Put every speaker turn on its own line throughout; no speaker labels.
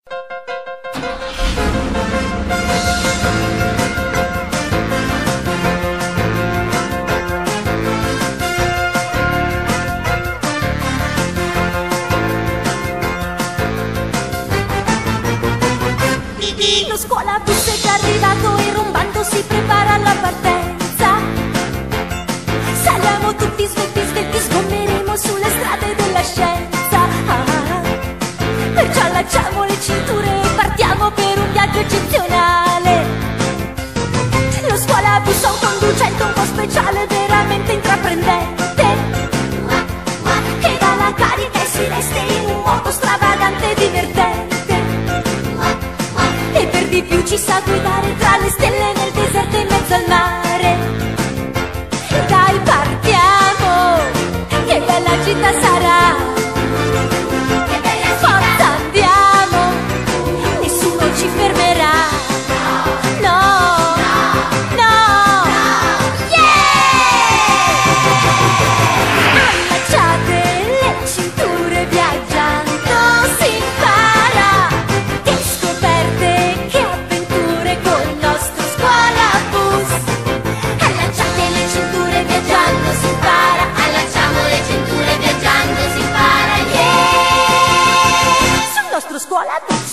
Lo scuolabus è già arrivato e rombando si prepara alla partenza. Saliamo tutti svetti, svetti, sgomberemo sulle strade della scienza. Perciò allacciamo le cinture e partiamo per un viaggio eccezionale. Lo scuolabus ha un conducente un po' speciale, veramente intraprendente, che dà la carica e si resta in un modo stravagante e divertente. E per di più ci sa guidare tra le stelle nel deserto in mezzo al mare. Dai, partiamo, che bella città sarà. Forza, andiamo, nessuno ci fermerà. No, no, yeah! Allacciate le cinture, viaggiando si impara. Che scoperte, che avventure col nostro scuolabus. Allacciate le cinture, viaggiando si impara. Allacciamo le cinture, viaggiando si impara, yeah! Sul nostro scuolabus.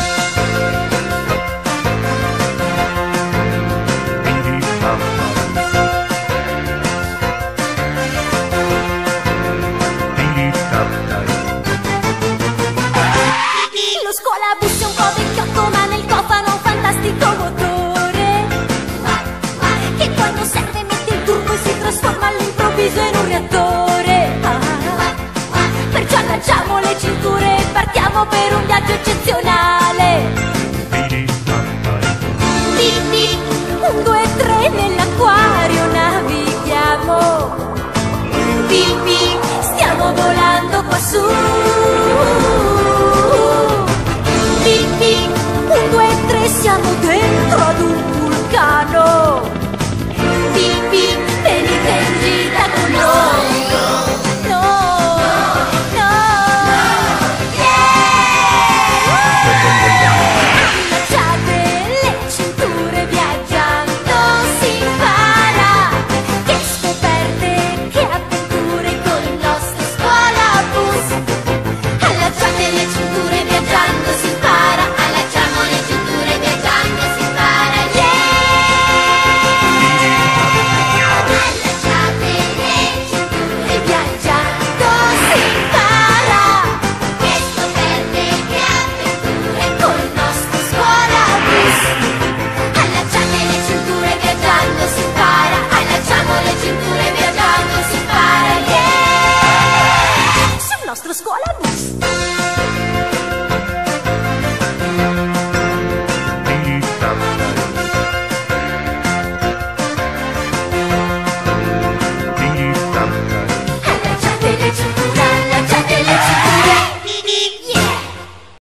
Lo scuolabus è un po' vecchiotto, ma nel cofano un fantastico motore, che quando serve mette il turbo e si trasforma all'improvviso in un reattore. Perciò allacciamo le cinture e partiamo per un viaggio eccezionale. Un, due, tre, nell'acquario navighiamo. Stiamo volando quassù.